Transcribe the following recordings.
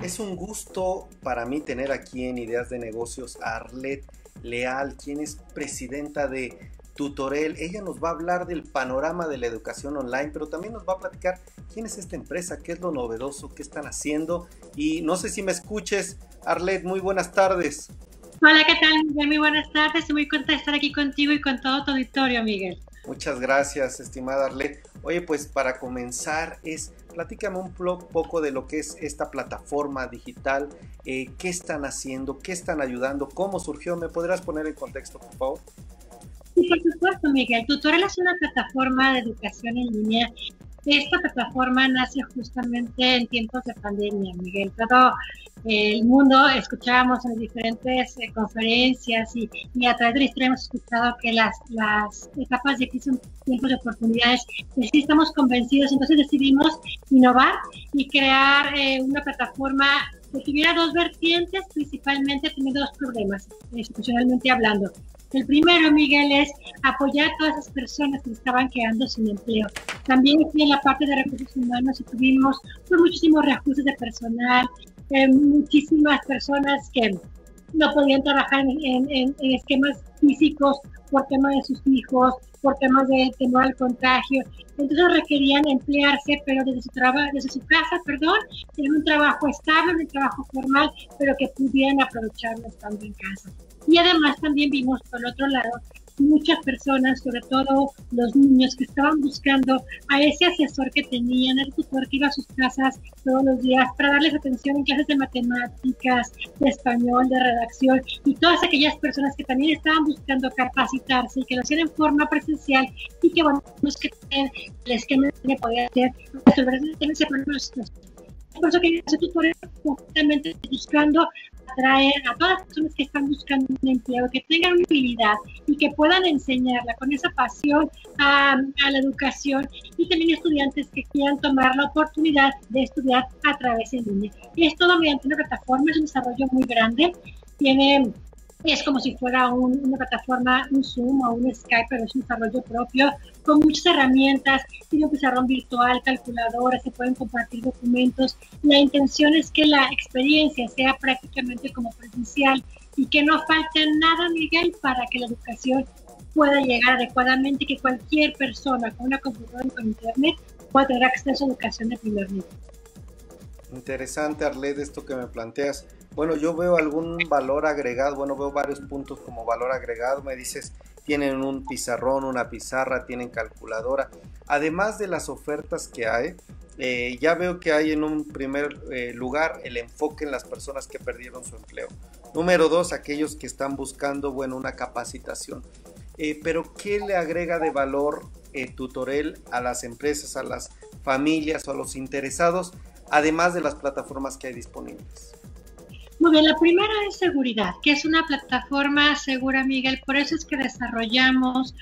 Es un gusto para mí tener aquí en Ideas de Negocios a Arlet Leal, quien es presidenta de Tutorel. Ella nos va a hablar del panorama de la educación online, pero también nos va a platicar quién es esta empresa, qué es lo novedoso, qué están haciendo. Y no sé si me escuches, Arlet, muy buenas tardes. Hola, ¿qué tal, Miguel? Muy buenas tardes. Estoy muy contenta de estar aquí contigo y con todo tu auditorio, Miguel. Muchas gracias, estimada Arlet. Oye, pues para comenzar platícame un poco de lo que es esta plataforma digital, qué están haciendo, qué están ayudando, cómo surgió. ¿Me podrás poner en contexto, por favor? Sí, por supuesto, Miguel. Tutorial es una plataforma de educación en línea. Esta plataforma nace justamente en tiempos de pandemia, Miguel. Todo el mundo escuchábamos en diferentes conferencias y a través de la historia hemos escuchado que las etapas de crisis son tiempos de oportunidades. Sí estamos convencidos, entonces decidimos innovar y crear una plataforma que tuviera dos vertientes, principalmente teniendo dos problemas, institucionalmente hablando. El primero, Miguel, es apoyar a todas esas personas que estaban quedando sin empleo. También en la parte de recursos humanos y tuvimos muchísimos reajustes de personal, muchísimas personas que no podían trabajar en esquemas físicos por temas de sus hijos, por temas de temor al contagio. Entonces requerían emplearse, pero desde su casa, en un trabajo estable, un trabajo formal, pero que pudieran aprovecharlo estando en casa. Y además también vimos por el otro lado muchas personas, sobre todo los niños, que estaban buscando a ese asesor que tenían, el tutor que iba a sus casas todos los días para darles atención en clases de matemáticas, de español, de redacción, y todas aquellas personas que también estaban buscando capacitarse y que lo hacían en forma presencial y que, bueno, no es que el esquema que podía hacer resolver ese problema. Por eso que ese tutor es justamente buscando atraer a todas las personas que están buscando un empleo, que tengan una habilidad y que puedan enseñarla con esa pasión a la educación, y también estudiantes que quieran tomar la oportunidad de estudiar a través de línea. Y es todo mediante una plataforma, es un desarrollo muy grande, es como si fuera una plataforma, un Zoom o un Skype, pero es un desarrollo propio, con muchas herramientas, tiene un pizarrón virtual, calculadora, se pueden compartir documentos. La intención es que la experiencia sea prácticamente como presencial y que no falte nada, Miguel, para que la educación pueda llegar adecuadamente y que cualquier persona con una computadora y con internet pueda tener acceso a educación de primer nivel. Interesante, Arlet, esto que me planteas. Bueno, yo veo algún valor agregado, veo varios puntos como valor agregado. Me dices, tienen un pizarrón, una pizarra, tienen calculadora. Además de las ofertas que hay, ya veo que hay en un primer lugar el enfoque en las personas que perdieron su empleo. Número dos, aquellos que están buscando, una capacitación. Pero ¿qué le agrega de valor Tutorel a las empresas, a las familias o a los interesados, además de las plataformas que hay disponibles? Muy bien, la primera es seguridad, que es una plataforma segura, Miguel. Por eso es que desarrollamos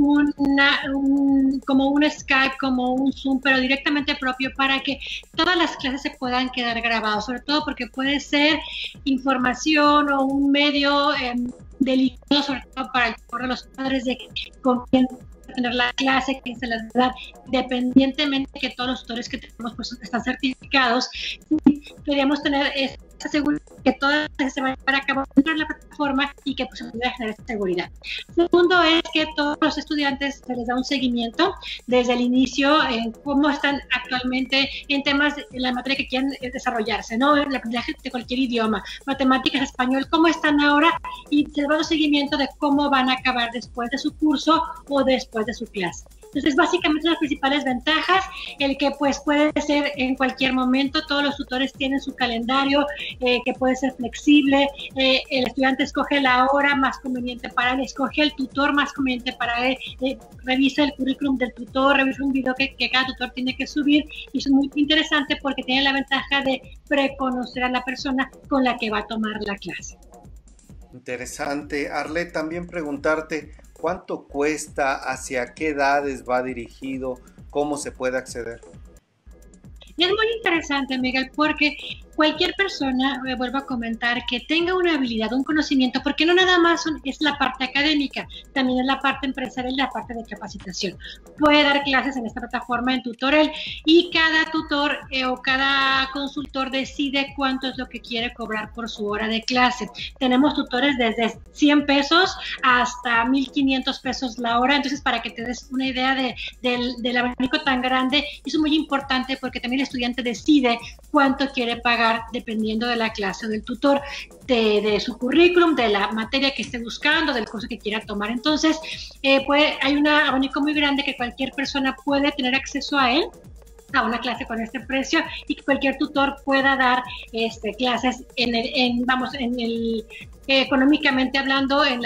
como un Skype, como un Zoom, pero directamente propio para que todas las clases se puedan quedar grabadas, sobre todo porque puede ser información o un medio delicado, sobre todo para el favor de los padres, de con quién tener la clase, quién se las da, independientemente de que todos los tutores que tenemos pues están certificados. Queríamos tener esa seguridad, que todas se van a llevar a cabo dentro de la plataforma y que pues se pueda generar seguridad. Segundo es que todos los estudiantes se les da un seguimiento desde el inicio en cómo están actualmente en temas de la materia que quieran desarrollarse, ¿no? El aprendizaje de cualquier idioma, matemáticas, español, cómo están ahora, y se les va un seguimiento de cómo van a acabar después de su curso o después de su clase. Entonces, básicamente las principales ventajas, el que pues puede ser en cualquier momento, todos los tutores tienen su calendario, que puede ser flexible, el estudiante escoge la hora más conveniente para él, escoge el tutor más conveniente para él, revisa el currículum del tutor, revisa un video que cada tutor tiene que subir, y eso es muy interesante porque tiene la ventaja de preconocer a la persona con la que va a tomar la clase. Interesante. Arlet, también preguntarte, ¿cuánto cuesta? ¿Hacia qué edades va dirigido? ¿Cómo se puede acceder? Y es muy interesante, Miguel, porque cualquier persona, vuelvo a comentar, que tenga una habilidad, un conocimiento, porque no nada más es la parte académica, también es la parte empresarial y la parte de capacitación. Puede dar clases en esta plataforma en Tutorel y cada tutor o cada consultor decide cuánto es lo que quiere cobrar por su hora de clase. Tenemos tutores desde 100 pesos hasta 1,500 pesos la hora, entonces para que te des una idea del abanico tan grande, es muy importante porque también el estudiante decide cuánto quiere pagar dependiendo de la clase o del tutor, de su currículum, de la materia que esté buscando, del curso que quiera tomar. Entonces, hay un abanico muy grande que cualquier persona puede tener acceso a él, a una clase con este precio, y que cualquier tutor pueda dar clases económicamente hablando, en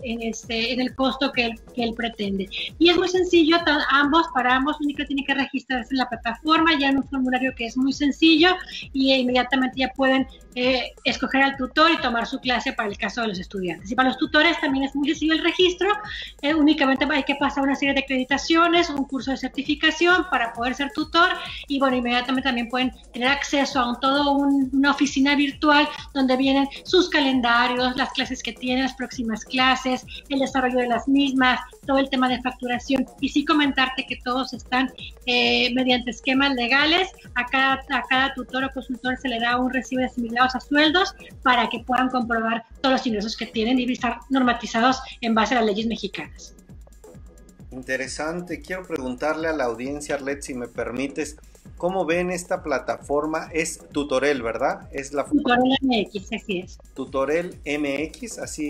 el costo que él pretende. Y es muy sencillo, para ambos únicamente tienen que registrarse en la plataforma, ya en un formulario que es muy sencillo, y inmediatamente ya pueden escoger al tutor y tomar su clase para el caso de los estudiantes. Y para los tutores también es muy sencillo el registro, únicamente hay que pasar una serie de acreditaciones, un curso de certificación para poder ser tutor, y bueno, inmediatamente también pueden tener acceso a una oficina virtual donde vienen sus calendarios, las clases que tienen, las próximas clases, el desarrollo de las mismas, todo el tema de facturación. Y sí comentarte que todos están mediante esquemas legales. A cada tutor o consultor se le da un recibo de asimilados a sueldos para que puedan comprobar todos los ingresos que tienen y estar normatizados en base a las leyes mexicanas. Interesante. Quiero preguntarle a la audiencia, Arlet, si me permites, ¿cómo ven esta plataforma? Es Tutorel, ¿verdad? Es la Tutorel MX, así es. Tutorel MX, así.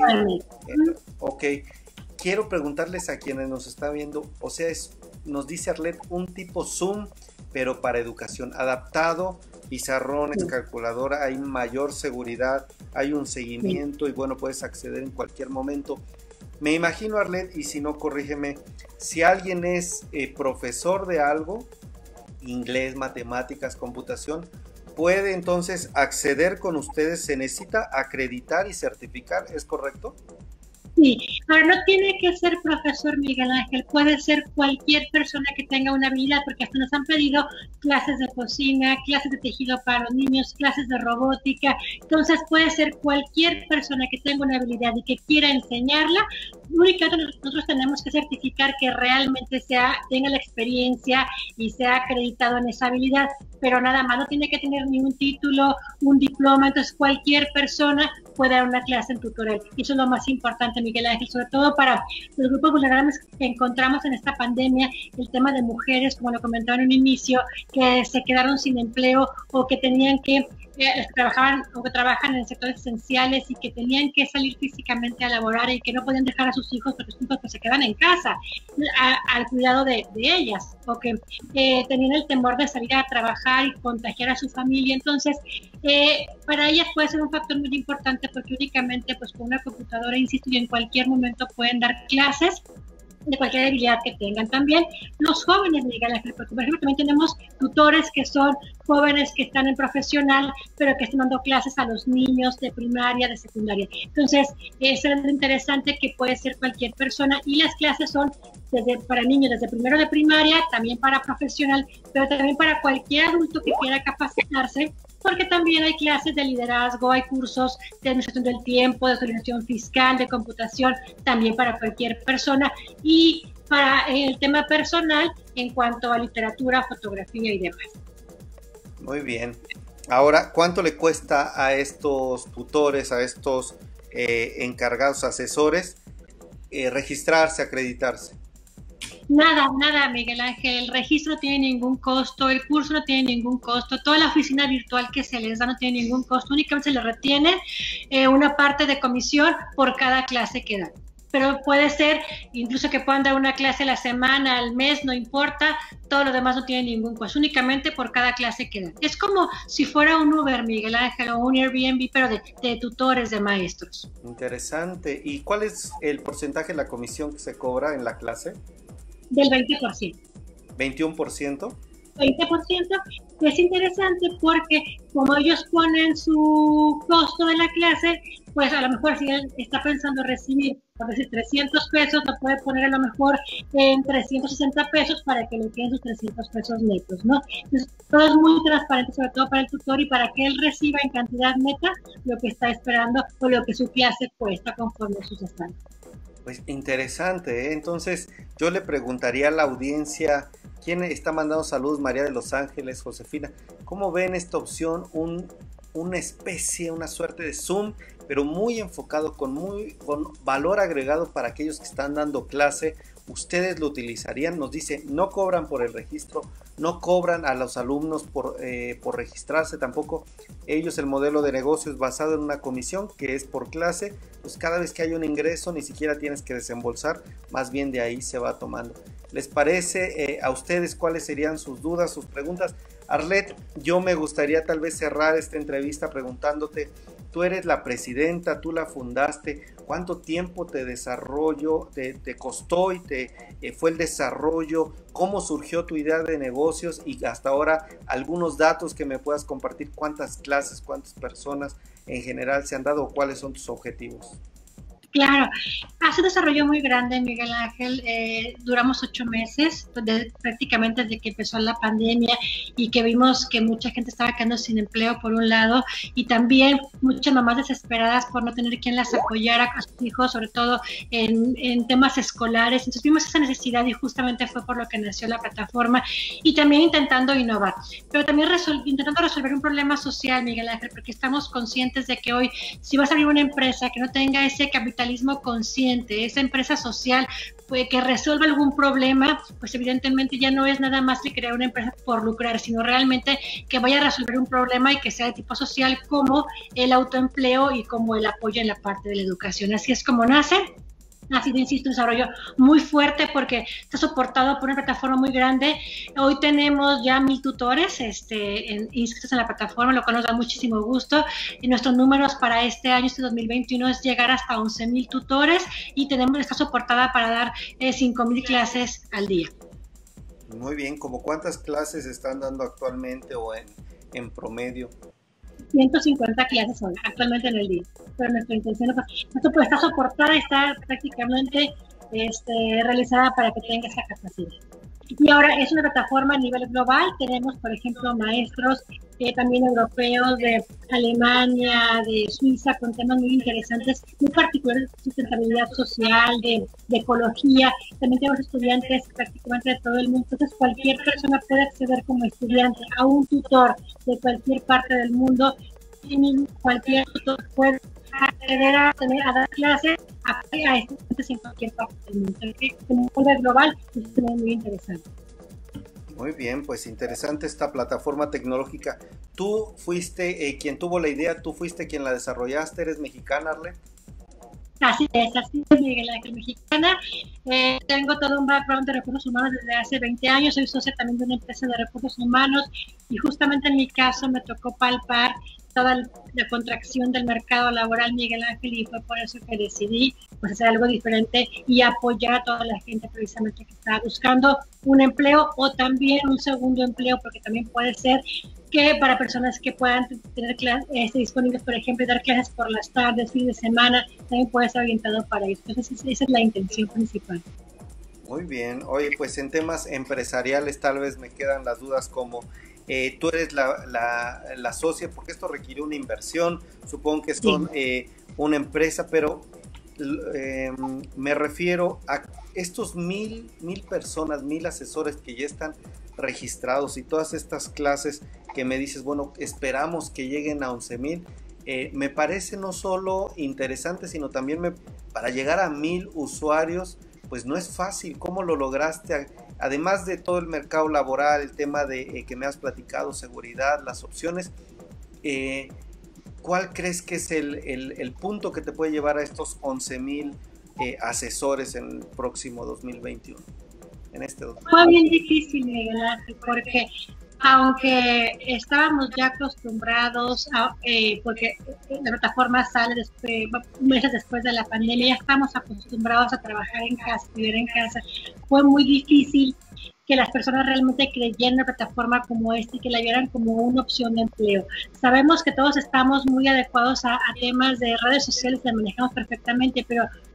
Ok. Quiero preguntarles a quienes nos están viendo, o sea, nos dice Arlet, un tipo Zoom, pero para educación, adaptado, pizarrones, calculadora, hay mayor seguridad, hay un seguimiento y bueno, puedes acceder en cualquier momento. Me imagino, Arlet, y si no, corrígeme, si alguien es profesor de algo, inglés, matemáticas, computación, puede entonces acceder con ustedes, se necesita acreditar y certificar, ¿es correcto? Sí, ahora no tiene que ser profesor Miguel Ángel, puede ser cualquier persona que tenga una habilidad, porque hasta nos han pedido clases de cocina, clases de tejido para los niños, clases de robótica. Entonces puede ser cualquier persona que tenga una habilidad y que quiera enseñarla. Únicamente nosotros tenemos que certificar que realmente tenga la experiencia y sea acreditado en esa habilidad, pero nada más, no tiene que tener ningún título, un diploma. Entonces cualquier persona puede dar una clase en Tutorel. Y eso es lo más importante, Miguel Ángel, sobre todo para los grupos vulnerables que encontramos en esta pandemia, el tema de mujeres, como lo comentaba en un inicio, que se quedaron sin empleo o que tenían que trabajaban o que trabajan en sectores esenciales y que tenían que salir físicamente a laborar y que no podían dejar a sus hijos porque sus hijos pues, se quedan en casa al cuidado de ellas, o que tenían el temor de salir a trabajar y contagiar a su familia. Entonces para ellas puede ser un factor muy importante porque únicamente pues con una computadora, insisto, y en cualquier momento pueden dar clases de cualquier habilidad que tengan. También los jóvenes, Miguel Ángel, porque por ejemplo también tenemos tutores que son jóvenes que están en profesional, pero que están dando clases a los niños de primaria, de secundaria. Entonces, eso es lo interesante, que puede ser cualquier persona, y las clases son para niños desde primero de primaria, también para profesional, pero también para cualquier adulto que quiera capacitarse, porque también hay clases de liderazgo, hay cursos de administración del tiempo, de organización fiscal, de computación, también para cualquier persona, y para el tema personal en cuanto a literatura, fotografía y demás. Muy bien. Ahora, ¿cuánto le cuesta a estos tutores, a estos encargados, asesores, registrarse, acreditarse? Nada, Miguel Ángel. El registro no tiene ningún costo, el curso no tiene ningún costo, toda la oficina virtual que se les da no tiene ningún costo, únicamente se les retiene una parte de comisión por cada clase que dan. Pero puede ser incluso que puedan dar una clase a la semana, al mes, no importa, todo lo demás no tiene ningún costo, únicamente por cada clase que dan. Es como si fuera un Uber, Miguel Ángel, o un Airbnb, pero de tutores, de maestros. Interesante. ¿Y cuál es el porcentaje de la comisión que se cobra en la clase? Del 20%. ¿21%? 20%, que es interesante porque como ellos ponen su costo de la clase, pues a lo mejor si él está pensando recibir por decir 300 pesos, lo puede poner a lo mejor en 360 pesos para que le queden sus 300 pesos netos, ¿no? Entonces, todo es muy transparente, sobre todo para el tutor y para que él reciba en cantidad neta lo que está esperando o lo que su clase cuesta conforme sus estándares. Pues interesante, ¿eh? Entonces yo le preguntaría a la audiencia, ¿quién está mandando saludos? María de Los Ángeles, Josefina, ¿cómo ven esta opción? Una especie, una suerte de Zoom, pero muy enfocado, con valor agregado para aquellos que están dando clase. ¿Ustedes lo utilizarían? Nos dice, no cobran por el registro, no cobran a los alumnos por registrarse tampoco. Ellos, el modelo de negocio es basado en una comisión que es por clase, pues cada vez que hay un ingreso ni siquiera tienes que desembolsar, más bien de ahí se va tomando. ¿Les parece a ustedes cuáles serían sus dudas, sus preguntas? Arlet, yo me gustaría tal vez cerrar esta entrevista preguntándote, tú eres la presidenta, tú la fundaste, ¿cuánto tiempo te costó y fue el desarrollo? ¿Cómo surgió tu idea de negocios? Y hasta ahora algunos datos que me puedas compartir, cuántas clases, cuántas personas en general se han dado, cuáles son tus objetivos. Claro, hace un desarrollo muy grande, Miguel Ángel. Duramos 8 meses, prácticamente desde que empezó la pandemia y que vimos que mucha gente estaba quedando sin empleo por un lado y también muchas mamás desesperadas por no tener quien las apoyara a sus hijos, sobre todo en temas escolares. Entonces vimos esa necesidad y justamente fue por lo que nació la plataforma y también intentando innovar, pero también intentando resolver un problema social, Miguel Ángel, porque estamos conscientes de que hoy si vas a abrir una empresa que no tenga ese capital consciente, esa empresa social pues, que resuelva algún problema, pues evidentemente ya no es nada más que crear una empresa por lucrar, sino realmente que vaya a resolver un problema y que sea de tipo social como el autoempleo y como el apoyo en la parte de la educación. Así es como nace. Ha sido, insisto, un desarrollo muy fuerte porque está soportado por una plataforma muy grande. Hoy tenemos ya 1000 tutores inscritos en la plataforma, lo cual nos da muchísimo gusto. Y nuestros números para este año, 2021, es llegar hasta 11,000 tutores y está soportada para dar 5,000 clases al día. Muy bien, ¿como cuántas clases están dando actualmente o en promedio? 150 clases hoy, actualmente en el día. Pero nuestra intención esto puede estar soportada y está prácticamente realizada para que tenga esa capacidad. Y ahora es una plataforma a nivel global. Tenemos, por ejemplo, maestros también europeos de Alemania, de Suiza, con temas muy interesantes, muy particulares de sustentabilidad social, de ecología. También tenemos estudiantes prácticamente de todo el mundo. Entonces, cualquier persona puede acceder como estudiante a un tutor de cualquier parte del mundo y cualquier tutor puede acceder a dar clases a estudiantes en cualquier parte del mundo. Como un global es muy interesante. Muy bien, pues interesante esta plataforma tecnológica. Tú fuiste quien tuvo la idea, tú fuiste quien la desarrollaste, ¿eres mexicana, Arlet? Así es, Miguel Ángel, mexicana. Tengo todo un background de recursos humanos desde hace 20 años, soy socia también de una empresa de recursos humanos y justamente en mi caso me tocó palpar toda la contracción del mercado laboral, Miguel Ángel, y fue por eso que decidí pues hacer algo diferente y apoyar a toda la gente precisamente que está buscando un empleo o también un segundo empleo, porque también puede ser que para personas que puedan tener clases disponibles, por ejemplo, dar clases por las tardes, fin de semana, también puede ser orientado para eso. Entonces esa es la intención principal. Muy bien. Oye, pues en temas empresariales tal vez me quedan las dudas como tú eres la socia, porque esto requiere una inversión, supongo que son una empresa, pero me refiero a estos 1000 personas, 1000 asesores que ya están registrados y todas estas clases que me dices, bueno, esperamos que lleguen a 11,000. Me parece no solo interesante, sino también para llegar a 1000 usuarios, pues no es fácil. ¿Cómo lo lograste? Además de todo el mercado laboral, el tema de que me has platicado, seguridad, las opciones, ¿cuál crees que es el punto que te puede llevar a estos 11,000 asesores en el próximo 2021? Fue bien difícil, Miguel Ángel, porque aunque estábamos ya acostumbrados porque la plataforma sale meses después de la pandemia, ya estamos acostumbrados a trabajar en casa, vivir en casa, fue muy difícil que las personas realmente creyeran en una plataforma como esta y que la vieran como una opción de empleo. Sabemos que todos estamos muy adecuados a temas de redes sociales, las manejamos perfectamente, pero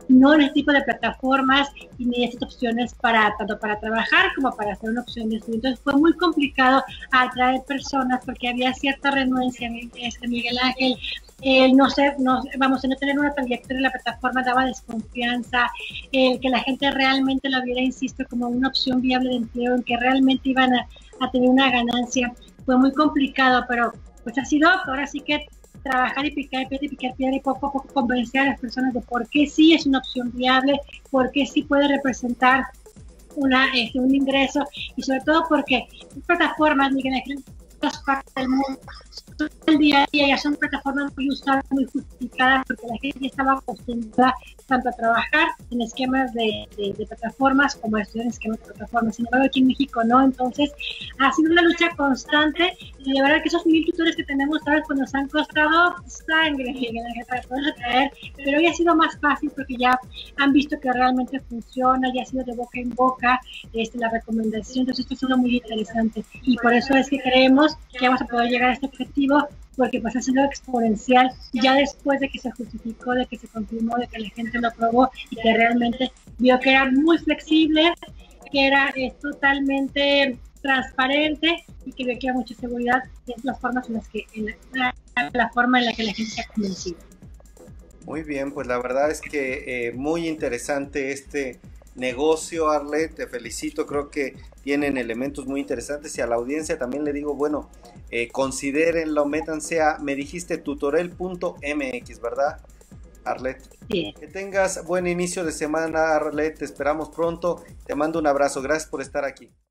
no en este tipo de plataformas y ni estas opciones para tanto para trabajar como para hacer una opción de estudio. Entonces fue muy complicado atraer personas porque había cierta renuencia, Miguel Ángel. No sé, vamos a no tener una trayectoria en la plataforma daba desconfianza, que la gente realmente lo viera, insisto, como una opción viable de empleo, en que realmente iban a tener una ganancia. Fue muy complicado, pero pues ha sido ahora sí que trabajar y picar piedra y poco a poco convencer a las personas de por qué sí es una opción viable, por qué sí puede representar un ingreso, y sobre todo porque plataformas, Miguel Ángel, en todas partes del mundo, el día a día ya son plataformas muy usadas, muy justificadas, porque la gente ya estaba acostumbrada tanto a trabajar en esquemas de plataformas como a estudiar en esquemas de plataformas. Sin embargo, aquí en México no. Entonces ha sido una lucha constante, y de verdad que esos 1000 tutores que tenemos ahora pues nos han costado sangre para poder traer, pero hoy ha sido más fácil porque ya han visto que realmente funciona, ya ha sido de boca en boca la recomendación. Entonces esto ha sido muy interesante, y por eso es que creemos que vamos a poder llegar a este objetivo, porque pues ha sido exponencial ya después de que se justificó, de que se confirmó, de que la gente lo probó y que realmente vio que era muy flexible, que era totalmente transparente, y que vio que había mucha seguridad. Es las formas en las que la forma en la que la gente se ha convencido. Muy bien, pues la verdad es que muy interesante este negocio, Arlet, te felicito, creo que tienen elementos muy interesantes, y a la audiencia también le digo, bueno, considérenlo, métanse me dijiste tutorel.mx, ¿verdad, Arlet? Sí. Que tengas buen inicio de semana, Arlet, te esperamos pronto, te mando un abrazo, gracias por estar aquí.